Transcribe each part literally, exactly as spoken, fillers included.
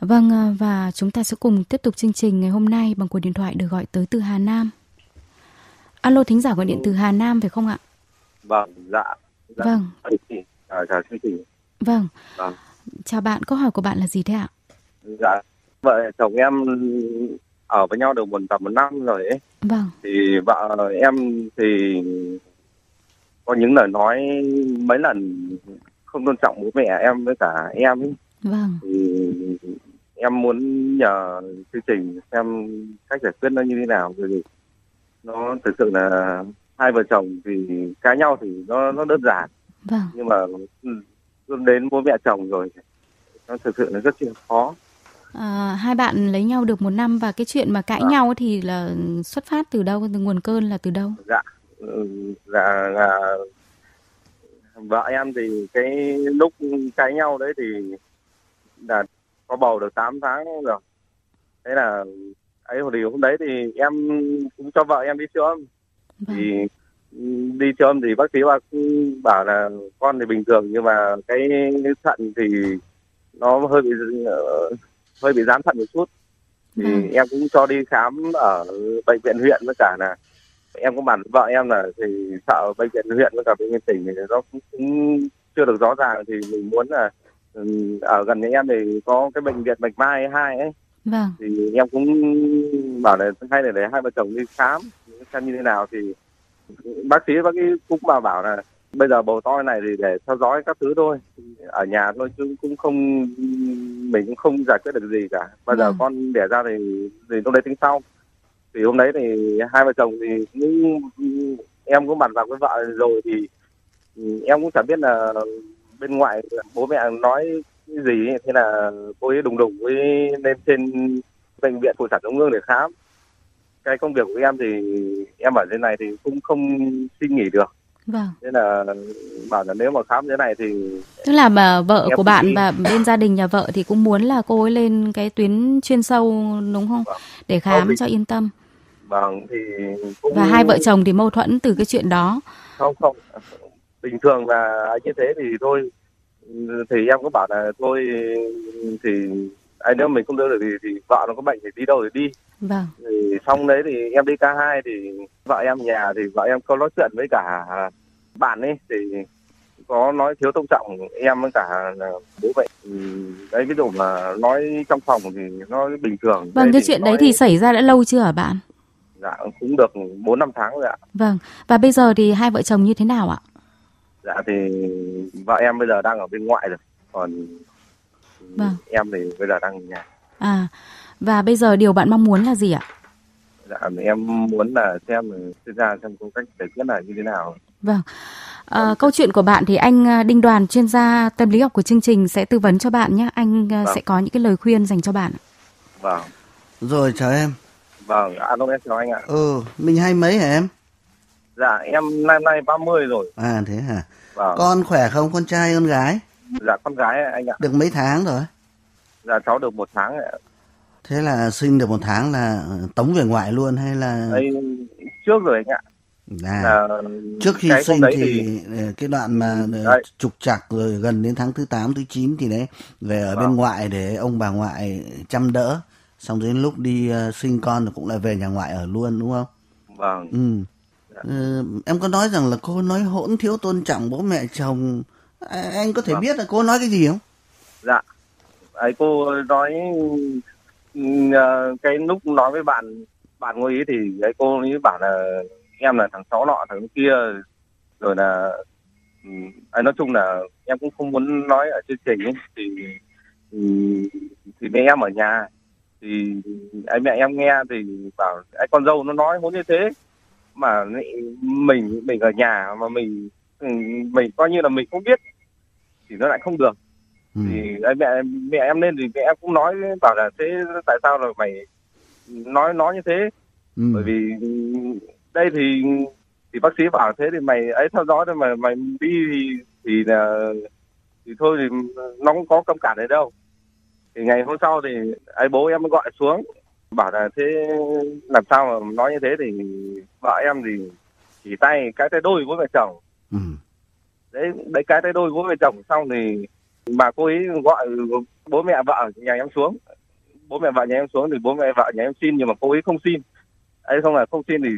Vâng, à, và chúng ta sẽ cùng tiếp tục chương trình ngày hôm nay bằng cuộc điện thoại được gọi tới từ Hà Nam. Alo, thính giả gọi điện từ Hà Nam phải không ạ? Vâng, dạ. dạ. Vâng. À, chào chương trình. Vâng. Vâng. Chào bạn, câu hỏi của bạn là gì thế ạ? Dạ, vợ chồng em ở với nhau được một tầm một năm rồi ấy. Vâng. Thì vợ em thì có những lời nói mấy lần không tôn trọng bố mẹ em với cả em ấy. Vâng. Thì em muốn nhờ chương trình xem cách giải quyết nó như thế nào. Vì nó thực sự là hai vợ chồng thì cãi nhau thì nó nó đơn giản. Vâng. Nhưng mà đến bố mẹ chồng rồi nó thực sự là rất là khó. À, hai bạn lấy nhau được một năm và cái chuyện mà cãi à. nhau thì là xuất phát từ đâu, từ nguồn cơn là từ đâu? Dạ, dạ là vợ em thì cái lúc cãi nhau đấy thì là có bầu được tám tháng rồi. Thế là ấy thì hôm đấy thì em cũng cho vợ em đi siêu âm. Vâng. Thì đi siêu âm thì bác sĩ bác bảo là con thì bình thường nhưng mà cái thận thì nó hơi bị hơi bị giãn thận một chút. Thì vâng. em cũng cho đi khám ở bệnh viện huyện, với cả là em cũng bảo vợ em là thì sợ bệnh viện huyện với cả bệnh viện tỉnh thì nó cũng, cũng chưa được rõ ràng, thì mình muốn là ở gần nhà em thì có cái bệnh viện Bạch Mai hai ấy. Vâng. Thì em cũng bảo là hay là để hai vợ chồng đi khám xem như thế nào. Thì bác sĩ bác ấy cũng bảo bảo là bây giờ bầu to này thì để theo dõi các thứ thôi, ở nhà thôi, chứ cũng không mình cũng không giải quyết được gì cả. Bây giờ vâng. con đẻ ra thì thì lúc đấy tính sau. Thì hôm đấy thì hai vợ chồng thì cũng, em cũng bàn bạc với vợ rồi, thì em cũng chẳng biết là bên ngoài bố mẹ nói cái gì ấy. Thế là cô ấy đùng đùng với lên trên bệnh viện phụ sản trung ương để khám. Cái công việc của em thì em ở trên này thì cũng không xin nghỉ được. Vâng. Thế là bảo là nếu mà khám thế này thì tức là mà vợ của bạn đi. Và bên gia đình nhà vợ thì cũng muốn là cô ấy lên cái tuyến chuyên sâu đúng không? Vâng. Để khám không, cho yên tâm. Vâng thì cũng... Và hai vợ chồng thì mâu thuẫn từ cái chuyện đó. Không không, bình thường là như thế thì thôi. Thì em có bảo là thôi thì ai nếu mình không đưa được thì, thì vợ nó có bệnh thì đi đâu thì đi. Vâng. Thì xong đấy thì em đi ca hai thì vợ em nhà thì vợ em có nói chuyện với cả bạn ấy, thì có nói thiếu tôn trọng em với cả bố mẹ. Đấy, ví dụ mà nói trong phòng thì nó bình thường. Vâng, cái chuyện nói... đấy thì xảy ra đã lâu chưa hả bạn? Dạ cũng được bốn năm tháng rồi ạ. Vâng, và bây giờ thì hai vợ chồng như thế nào ạ? Dạ thì vợ em bây giờ đang ở bên ngoại rồi, còn vâng. em thì bây giờ đang ở nhà. À, và bây giờ điều bạn mong muốn là gì ạ? Dạ em muốn là xem chuyên gia xem có cách giải quyết là như thế nào. Vâng. À, câu chuyện của bạn thì anh Đinh Đoàn, chuyên gia tâm lý học của chương trình sẽ tư vấn cho bạn nhé. Anh vâng. sẽ có những cái lời khuyên dành cho bạn. Vâng. Rồi, chào em. Vâng, alo em chào anh ạ. Ừ, mình hai mấy hả em? Dạ em năm nay ba mươi rồi. À thế hả? Vâng. Con khỏe không? Con trai con gái? Dạ con gái anh ạ. Được mấy tháng rồi? Dạ cháu được một tháng ạ. Thế là sinh được một tháng là tống về ngoại luôn hay là... Đây, trước rồi anh ạ. À, à, trước khi sinh thì, thì cái đoạn mà đấy. Trục trặc rồi gần đến tháng thứ tám, thứ chín thì đấy về ở vâng. bên ngoại để ông bà ngoại chăm đỡ. Xong đến lúc đi uh, sinh con thì cũng lại về nhà ngoại ở luôn đúng không? Vâng. Ừ. Dạ. Ừ, em có nói rằng là cô nói hỗn thiếu tôn trọng bố mẹ chồng. À, anh có thể vâng. biết là cô nói cái gì không? Dạ. Ấy cô nói uh, cái lúc nói với bạn bạn ngồi ý thì ấy cô ấy bảo là em là thằng cháu nọ thằng kia, rồi là ấy nói chung là em cũng không muốn nói ở chương trình ấy, thì thì mẹ em ở nhà thì anh mẹ em nghe thì bảo anh con dâu nó nói muốn như thế mà mình mình ở nhà mà mình mình coi như là mình không biết thì nó lại không được. Ừ. Thì anh mẹ mẹ em lên thì mẹ em cũng nói bảo là thế tại sao là mày nói nói như thế. Ừ. Bởi vì đây thì thì bác sĩ bảo thế thì mày ấy theo dõi thôi, mà mày đi thì thì là thì thôi thì nó cũng có cấm cản đấy đâu. Thì ngày hôm sau thì ấy bố em mới gọi xuống bảo là thế làm sao mà nói như thế, thì vợ em thì chỉ tay cái tay đôi với mẹ chồng. Ừ. Đấy đấy cái tay đôi với mẹ chồng xong thì mà cô ấy gọi bố mẹ vợ nhà em xuống bố mẹ vợ nhà em xuống thì bố mẹ vợ nhà em xin, nhưng mà cô ấy không xin. Ấy không là không xin thì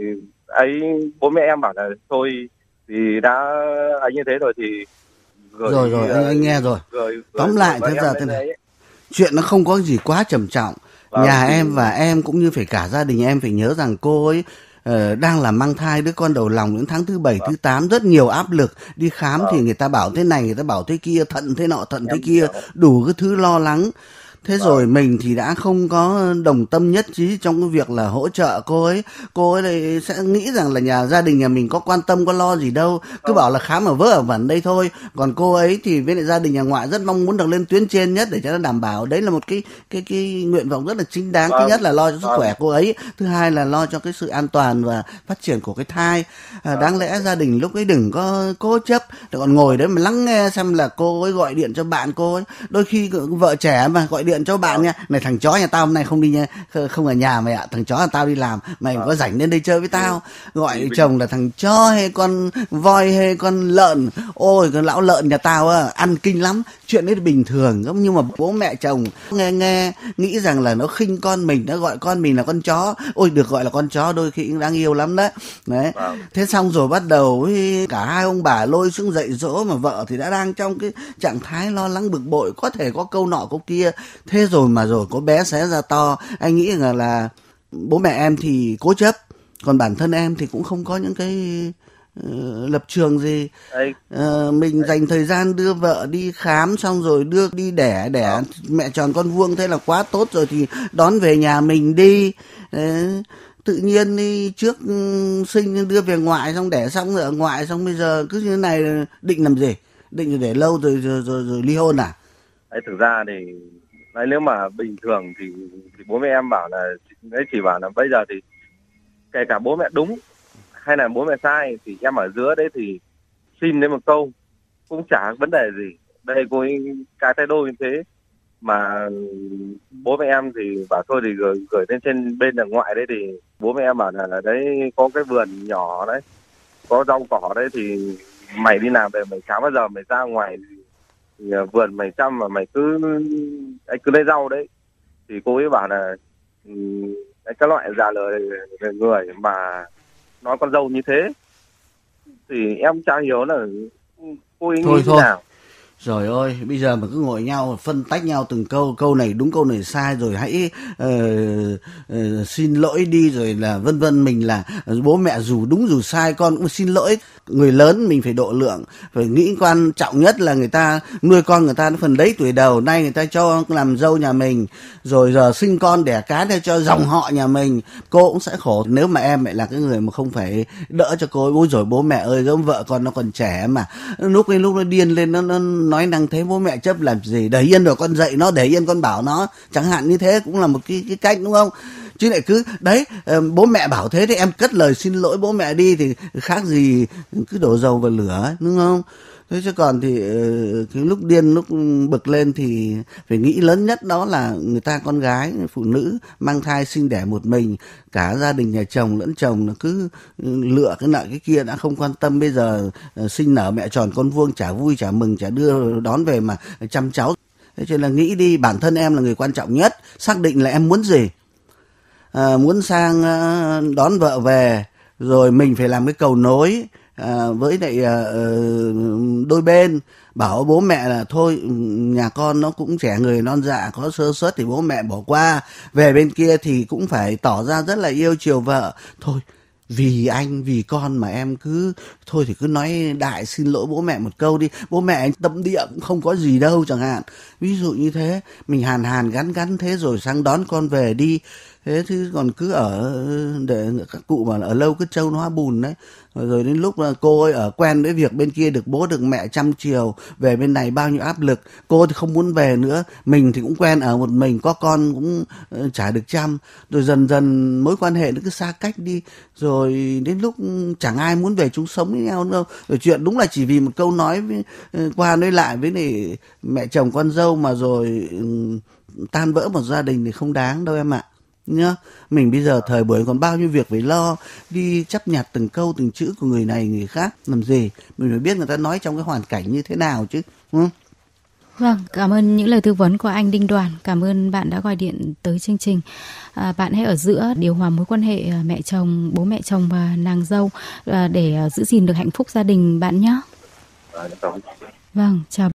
ấy bố mẹ em bảo là thôi thì đã ấy như thế rồi thì gửi, rồi rồi anh, anh nghe rồi. Gửi, Tóm gửi, lại thế giờ thế này, chuyện nó không có gì quá trầm trọng. Vâng, nhà thì... em và em cũng như phải cả gia đình em phải nhớ rằng cô ấy uh, đang là mang thai đứa con đầu lòng đến tháng thứ bảy, vâng. thứ tám, rất nhiều áp lực. Đi khám vâng. thì người ta bảo thế này, người ta bảo thế kia, thận thế nọ, thận em thế kia, hiểu. Đủ cái thứ lo lắng. Thế vâng. rồi mình thì đã không có đồng tâm nhất trí trong cái việc là hỗ trợ cô ấy. Cô ấy này sẽ nghĩ rằng là nhà gia đình nhà mình có quan tâm có lo gì đâu, cứ vâng. bảo là khám ở vớ ở vẩn đây thôi. Còn cô ấy thì với lại gia đình nhà ngoại rất mong muốn được lên tuyến trên nhất để cho nó đảm bảo. Đấy là một cái cái cái nguyện vọng rất là chính đáng. Vâng. Thứ nhất là lo cho sức vâng. khỏe cô ấy, thứ hai là lo cho cái sự an toàn và phát triển của cái thai. À, đáng lẽ gia đình lúc ấy đừng có cố chấp, để còn ngồi đấy mà lắng nghe xem là cô ấy gọi điện cho bạn cô ấy. Đôi khi vợ trẻ mà gọi điện cho bạn nha, này thằng chó nhà tao hôm nay không đi nha, không ở nhà mày ạ, thằng chó nhà tao đi làm, mày có rảnh lên đây chơi với tao. Gọi chồng là thằng chó hay con voi hay con lợn, ôi con lão lợn nhà tao á, ăn kinh lắm. Chuyện đấy bình thường, nhưng mà bố mẹ chồng nghe nghe nghĩ rằng là nó khinh con mình, nó gọi con mình là con chó. Ôi được gọi là con chó đôi khi cũng đáng yêu lắm đấy. Đấy. Thế xong rồi bắt đầu cả hai ông bà lôi xuống dạy dỗ, mà vợ thì đã đang trong cái trạng thái lo lắng bực bội, có thể có câu nọ câu kia. Thế rồi mà rồi có bé xé ra to. Anh nghĩ rằng là bố mẹ em thì cố chấp, còn bản thân em thì cũng không có những cái uh, lập trường gì. Uh, mình dành thời gian đưa vợ đi khám, xong rồi đưa đi đẻ đẻ à. Mẹ tròn con vuông thế là quá tốt rồi, thì đón về nhà mình đi. uh, Tự nhiên đi trước sinh đưa về ngoại, xong đẻ xong rồi ở ngoại, xong bây giờ cứ như thế này định làm gì? Định để lâu rồi rồi, rồi, rồi ly hôn à? Đấy, thực ra thì đấy, nếu mà bình thường thì, thì bố mẹ em bảo là đấy, chỉ bảo là bây giờ thì kể cả bố mẹ đúng hay là bố mẹ sai thì em ở giữa đấy thì xin đến một câu cũng chả vấn đề gì. Đây cô ấy cái thái độ như thế mà bố mẹ em thì bảo thôi thì gửi, gửi lên trên bên ở ngoại đấy, thì bố mẹ em bảo là, là đấy có cái vườn nhỏ đấy, có rau cỏ đấy, thì mày đi làm về mày chả bao giờ mày ra ngoài thì vườn mày chăm mà mày cứ anh cứ lấy rau đấy. Thì cô ấy bảo là cái loại giả lời về người mà nói con dâu như thế thì em chả hiểu là cô ấy thôi, nghĩ thôi. thế nào. Rồi ơi, bây giờ mà cứ ngồi nhau phân tách nhau từng câu, câu này đúng câu này sai, rồi hãy uh, uh, xin lỗi đi, rồi là vân vân. Mình là bố mẹ dù đúng dù sai con cũng xin lỗi. Người lớn mình phải độ lượng, phải nghĩ quan trọng nhất là người ta nuôi con người ta nó phần đấy tuổi đầu, nay người ta cho làm dâu nhà mình, rồi giờ sinh con đẻ cái để cho dòng họ nhà mình, cô cũng sẽ khổ. Nếu mà em lại là cái người mà không phải đỡ cho cô ấy, ôi rồi bố mẹ ơi, giống vợ con nó còn trẻ mà, lúc ấy lúc nó điên lên, nó, nó nói năng thế, bố mẹ chấp làm gì, để yên rồi con dạy nó, để yên con bảo nó, chẳng hạn như thế cũng là một cái, cái cách, đúng không? Chứ lại cứ đấy bố mẹ bảo thế thì em cất lời xin lỗi bố mẹ đi thì khác gì cứ đổ dầu vào lửa, đúng không? Thế chứ còn thì cái lúc điên lúc bực lên thì phải nghĩ lớn nhất đó là người ta con gái phụ nữ mang thai sinh đẻ một mình, cả gia đình nhà chồng lẫn chồng là cứ lựa cái nợ cái kia đã không quan tâm. Bây giờ sinh nở mẹ tròn con vuông, chả vui chả mừng chả đưa đón về mà chăm cháu. Thế cho nên là nghĩ đi, bản thân em là người quan trọng nhất, xác định là em muốn gì. À, muốn sang uh, đón vợ về, rồi mình phải làm cái cầu nối uh, với lại uh, đôi bên, bảo bố mẹ là thôi nhà con nó cũng trẻ người non dạ, có sơ suất thì bố mẹ bỏ qua, về bên kia thì cũng phải tỏ ra rất là yêu chiều vợ. Thôi vì anh vì con mà em cứ thôi thì cứ nói đại xin lỗi bố mẹ một câu đi, bố mẹ anh tâm địa cũng không có gì đâu chẳng hạn, ví dụ như thế. Mình hàn hàn gắn gắn thế rồi sang đón con về đi. Thế chứ còn cứ ở để các cụ mà ở lâu cứ trâu nó hóa bùn đấy. Rồi đến lúc là cô ấy ở quen với việc bên kia được bố được mẹ chăm chiều, về bên này bao nhiêu áp lực, cô thì không muốn về nữa, mình thì cũng quen ở một mình, có con cũng chả được chăm, rồi dần dần mối quan hệ nó cứ xa cách đi, rồi đến lúc chẳng ai muốn về chung sống với nhau đâu. Rồi chuyện đúng là chỉ vì một câu nói với, qua nói lại với này mẹ chồng con dâu mà rồi tan vỡ một gia đình thì không đáng đâu em ạ. Nhá, mình bây giờ thời buổi còn bao nhiêu việc phải lo, đi chấp nhặt từng câu từng chữ của người này người khác làm gì, mình phải biết người ta nói trong cái hoàn cảnh như thế nào chứ. Ừ. Vâng, cảm ơn những lời tư vấn của anh Đinh Đoàn. Cảm ơn bạn đã gọi điện tới chương trình. À, bạn hãy ở giữa điều hòa mối quan hệ mẹ chồng, bố mẹ chồng và nàng dâu à, để giữ gìn được hạnh phúc gia đình bạn nhé. Vâng, chào.